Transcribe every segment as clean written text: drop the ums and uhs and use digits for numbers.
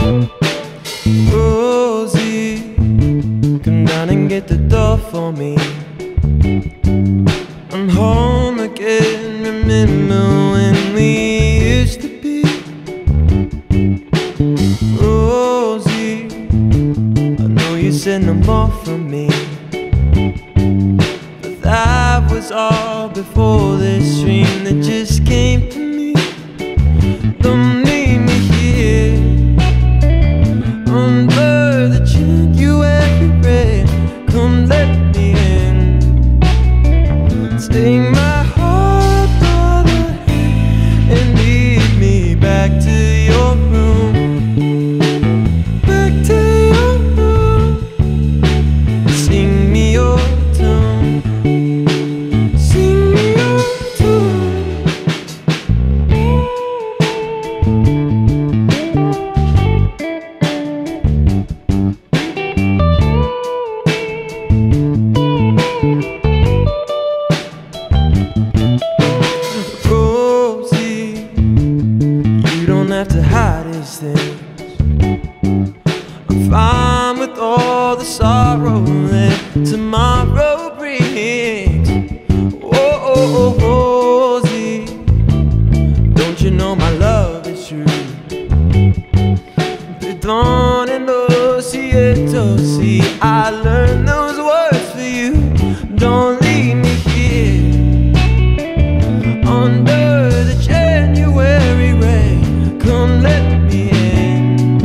Rosie, come down and get the door for me. I'm home again, remember when we used to be. Rosie, I know you said no more from me, but that was all before this dream that just came to me. Don't leave me here under the January rain. Come let me in, take my heart by the hand and lead me back to your room. Back to your room. Sing me your tune. Sing me your tune. Rosie, you don't have to hide these things. I'm fine with all the sorrow that tomorrow brings. Oh, oh, oh, Rosie, don't you know my love is true? Perdón and lo siento, see, I learned those words for you. Don't leave me here under the January rain. Come let me in,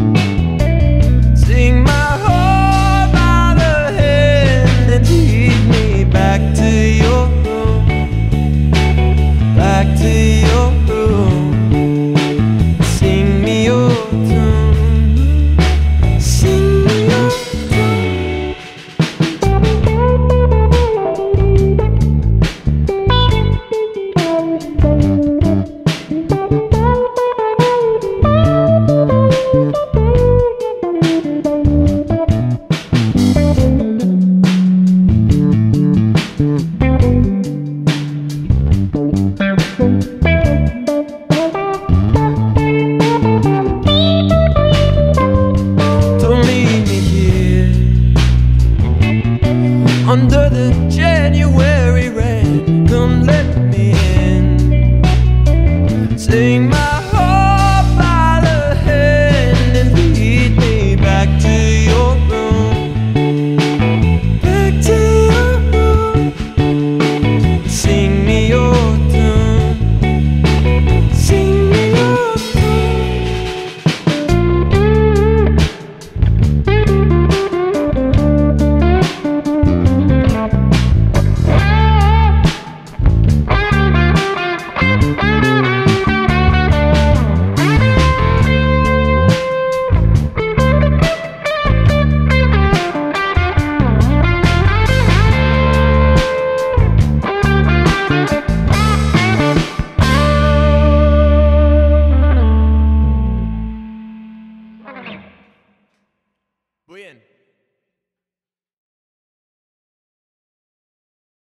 sing my heart by the hand and lead me back to your room. Back to your room. Sing me your tune. Sing me your tune. Don't leave me here under the January rain. Come let me in, sing my heart by the hand and lead me back to your room. Back to your room. Sing me your tune. Sing me your tune. Muy bien.